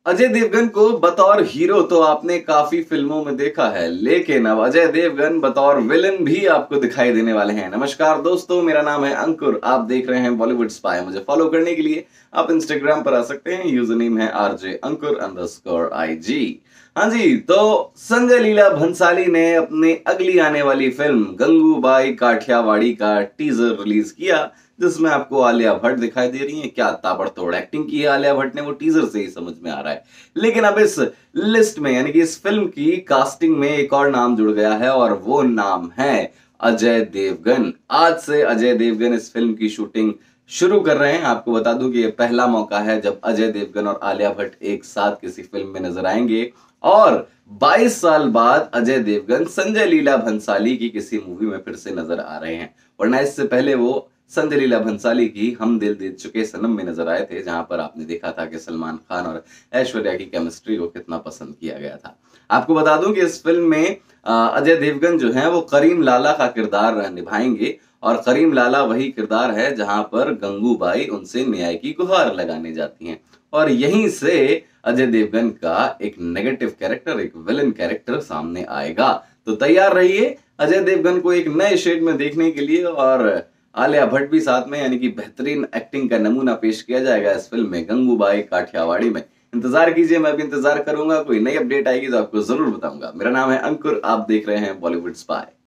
अजय देवगन को बतौर हीरो तो आपने काफी फिल्मों में देखा है, लेकिन अब अजय देवगन बतौर विलन भी आपको दिखाई देने वाले हैं। नमस्कार दोस्तों, मेरा नाम है अंकुर, आप देख रहे हैं बॉलीवुड स्पाई। मुझे फॉलो करने के लिए आप इंस्टाग्राम पर आ सकते हैं, यूजर नेम है RJ_अंकर_IG। हाँ जी, तो संजय लीला भंसाली ने अपनी अगली आने वाली फिल्म गंगूबाई काठियावाड़ी का टीजर रिलीज किया, जिसमें आपको आलिया भट्ट दिखाई दे रही है। क्या ताबड़तोड़ एक्टिंग की है आलिया भट्ट ने, वो टीजर से ही समझ में आ रहा है। लेकिन अब इस लिस्ट में यानी कि इस फिल्म की कास्टिंग में एक और नाम जुड़ गया है और वो नाम है अजय देवगन। आज से अजय देवगन इस फिल्म की शूटिंग शुरू कर रहे हैं। आपको बता दूं कि ये पहला मौका है जब अजय देवगन और आलिया भट्ट एक साथ किसी फिल्म में नजर आएंगे और 22 साल बाद अजय देवगन संजय लीला भंसाली की किसी मूवी में फिर से नजर आ रहे हैं। वरना इससे पहले वो संजय लीला भंसाली की हम दिल दे चुके सनम में नजर आए थे, जहां पर आपने देखा था कि सलमान खान और ऐश्वर्या की केमिस्ट्री को कितना पसंद किया गया था। आपको बता दूं कि इस फिल्म में अजय देवगन जो है वो करीम लाला का किरदार निभाएंगे और करीम लाला वही किरदार है जहां पर गंगूबाई उनसे न्याय की गुहार लगाने जाती हैं और यहीं से अजय देवगन का एक नेगेटिव कैरेक्टर, एक विलन कैरेक्टर सामने आएगा। तो तैयार रहिए अजय देवगन को एक नए शेड में देखने के लिए और आलिया भट्ट भी साथ में, यानी कि बेहतरीन एक्टिंग का नमूना पेश किया जाएगा इस फिल्म में गंगूबाई काठियावाड़ी में। इंतजार कीजिए, मैं भी इंतजार करूंगा। कोई नई अपडेट आएगी तो आपको जरूर बताऊंगा। मेरा नाम है अंकुर, आप देख रहे हैं बॉलीवुड स्पाई।